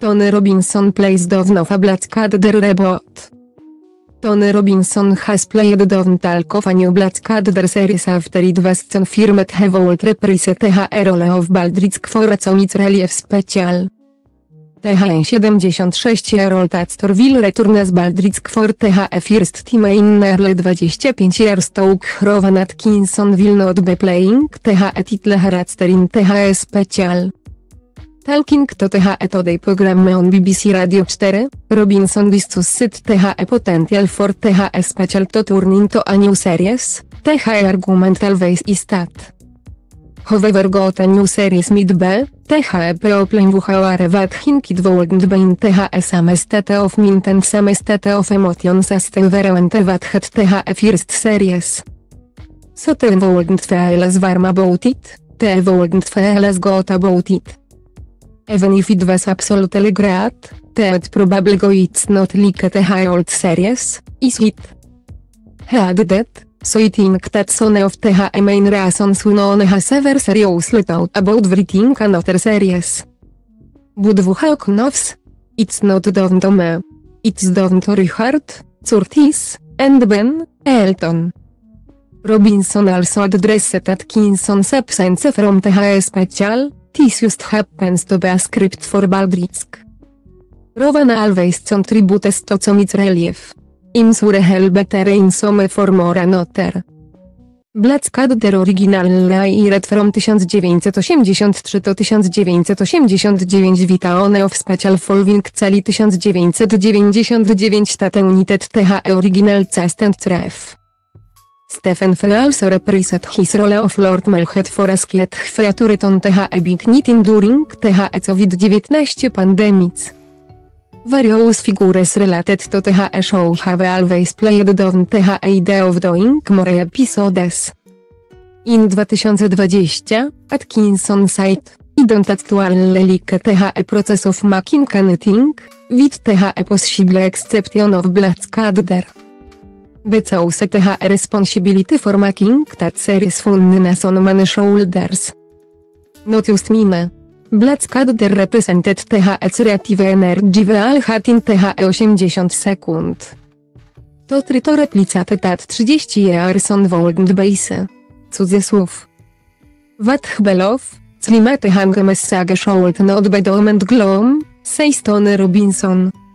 Tony Robinson plays Dove of a Blackadder Robot. Tony Robinson has played Dove of a new Blackadder series after it was confirmed he would reprise the role of Baldrick for a Comic Relief Special. The 76-year-old actor will return as Baldrick for the first time in nearly 25 years. Rowan Atkinson will not be playing the title character in the special. Talking to the Today program on BBC Radio 4, Robinson discussed the potential for the special to turn into a new series. The argument always is that. However got a new series might be, the problem however that think it wouldn't be in the same state of mind and same state of emotions as the variant that had the first series. So they wouldn't feel as warm about it, they wouldn't feel as good about it. Even if it was absolutely great, that probably it's not like the old series, is it? He added that, so I think that's one of the main reasons why no one has ever seriously thought about writing another series. But who knows? It's not down to me. It's down to Richard, Curtis, and Ben Elton. Robinson also addressed Atkinson's absence from the special. This just happens to be a script for Baldrick. Rowan always contributes to Comic Relief. I'm sure he'll better in some form or another. Blackadder originally aired from 1983 to 1989 with a one of special following celi 1999 that united the original cast and crew. Stephen Fry also reprised his role of Lord Malhead for a sketch featured on the Big Night during the COVID-19 pandemic. Various figures related to the show have always played on the idea of doing more episodes. In 2020, Atkinson said, "I don't actually like the process of making anything, with the possible exception of Blackadder. Because the responsibility for making that series falls on my shoulders. Not just mine. Blackadder represented the creative energy we all had in the 80 sekund. To try to replicate that 30 years on wouldn't base. Cudzysłów. What below, climate hang message should not be doom and gloom, says Tony Robinson.